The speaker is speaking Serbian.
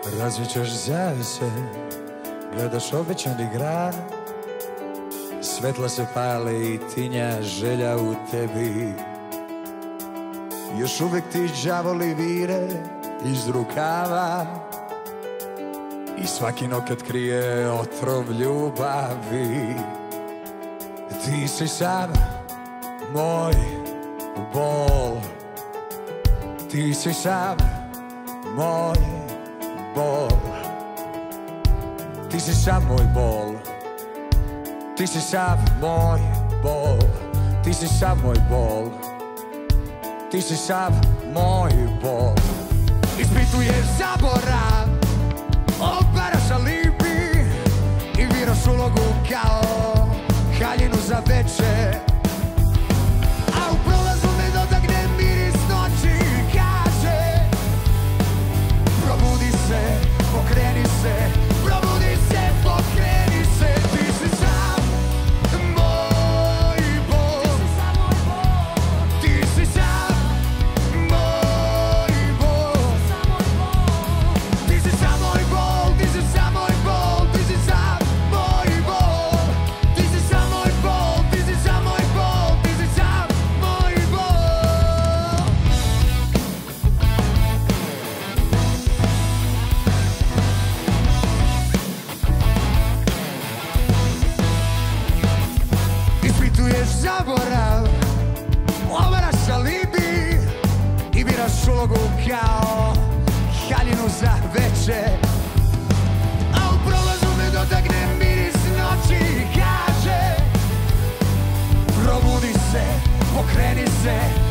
Razvićeš zavise, gledaš obećani grad, svetla se pale i tinja želja u tebi. Još uvek ti đavoli vire iz rukava i svaki nokat krije otrov ljubavi. Ti si sav moj bol, ti si sav moj bol, ti si sav moj bol, ti si sav moj bol, ti si sav moj bol, ti si sav moj bol. Ispituješ zaborav, obaraš alibi i viraš ulogu kao haljinu za večer, a u prolazu me dotakne miris noći i kaže probudi se, pokreni se, probudi se, pokreni se. Ti si sav moj bol, ti si sav moj bol, ti si sav moj bol, ti si sav moj bol, ti si sav moj bol, ti si sav moj bol, ti si sav moj bol, ti si sav moj bol. Ispituješ zaborav, ovaraš alibi i biraš ulogu kao haljinu za večer, a u prolazu me dotakne miris noći i kaže probudi se, pokreni se,